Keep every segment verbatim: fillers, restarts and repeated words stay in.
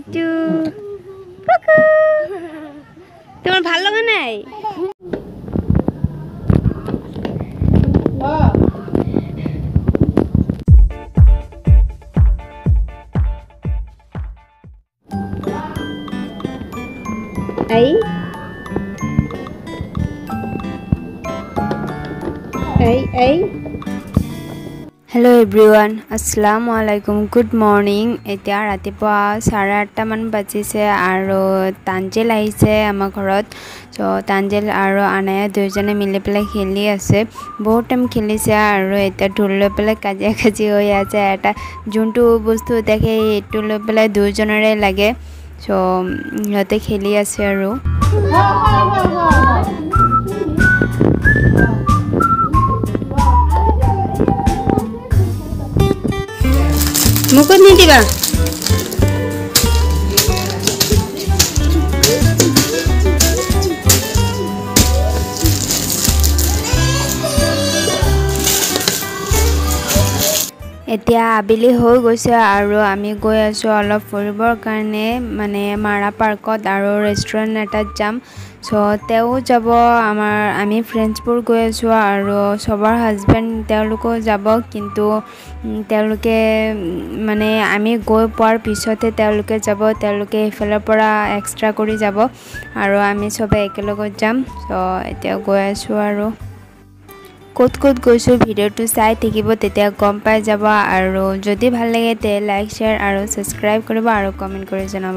two কুকু তোমার ভালো লাগে নাই এই এই এই Hello everyone Assalamuwalaiqum good morning এতিয়া ৰাতিপুৱা চাৰে আঠটা মান বাজিছে আৰু তাঞ্জেল আহিছে আমাৰ ঘৰত সো তাঞ্জেল আৰু আনায়া দুজনে মিলি পেলাই খেলি আছে বহুত টাইম খেলিছে আৰু এটা ঢোল লৈ পেলাই কাজিয়া কাজি হৈ আছে এটা যোনটো বস্তু দেখে এটো লৈ পেলাই দুজনৰে লাগে সো সিহঁতে খেলি আছে আৰু মুকুট নিদিবা এতিয়া আবেলি হৈ গৈছে আৰু আমি গৈ আছো অলপ ফুৰিবৰ কাৰণে মানে মাৰাপাৰ্কত আৰু ৰেষ্টুৰেণ্ট এটাত যাম সো তেও যাব আমাৰ আমি ফ্ৰেণ্ডছবোৰ গৈ আছো আৰু সবৰ হাজবেণ্ড তেওঁলোকো যাব কিন্তু তেওঁলোকে মানে আমি গৈ পোৱাৰ পিছতে তেওঁলোকে যাব তেওঁলোকে ইফালৰ পৰা এক্সট্ৰা কৰি যাব আৰু আমি সবে একেলগত যাম সো এতিয়া গৈ আছো আৰু ক'ত ক'ত গৈছো ভিডিওটো চাই থাকিব তেতিয়া গম পাই যাব আৰু যদি ভাল লাগে তে লাইক শেয়াৰ আৰু সাবস্ক্ৰাইব কৰিব আৰু কমেন্ট কৰি জনাব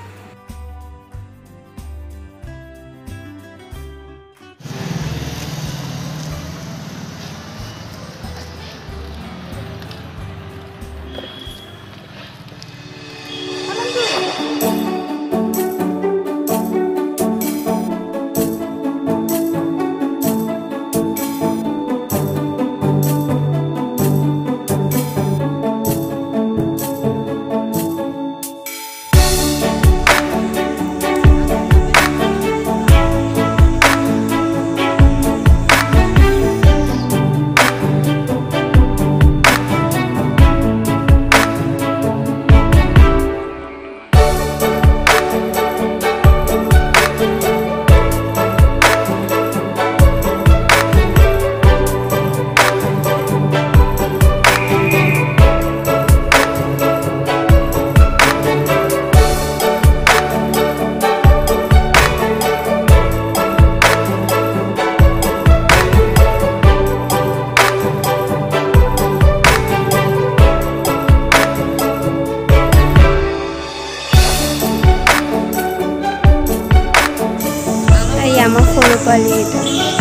আমার ফলো পালি এটা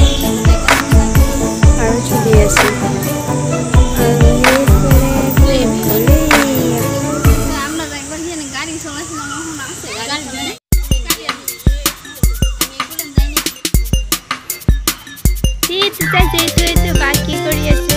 আর চলে আসি বাকি করিয়েছে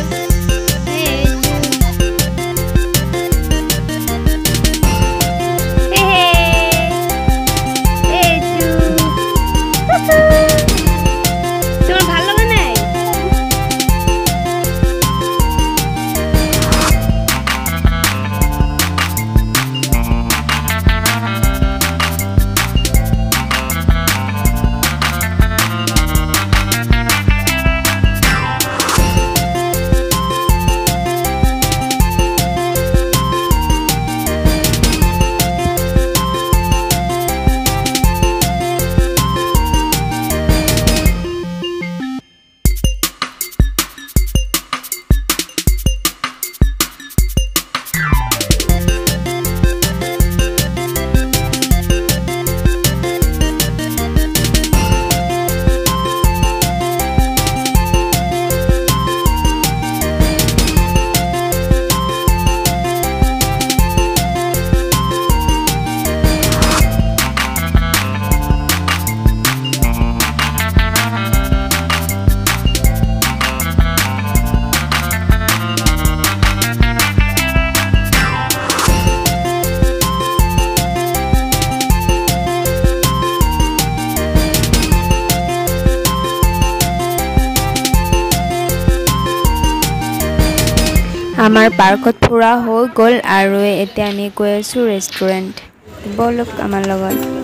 আমাৰ পাৰ্কত ফুৰা হৈ গ'ল আৰু এতিয়া আমি গৈ আছো ৰেষ্টুৰেণ্ট বলক আমাৰ লগত